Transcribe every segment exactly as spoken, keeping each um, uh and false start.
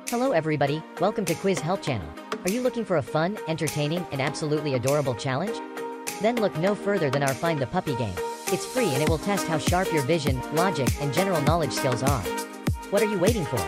Hello everybody, welcome to Quiz Help Channel. Are you looking for a fun, entertaining, and absolutely adorable challenge? Then look no further than our Find the Puppy game. It's free and it will test how sharp your vision, logic, and general knowledge skills are. What are you waiting for?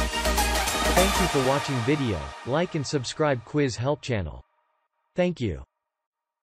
Thank you for watching video, like and subscribe Quiz Help channel. Thank you.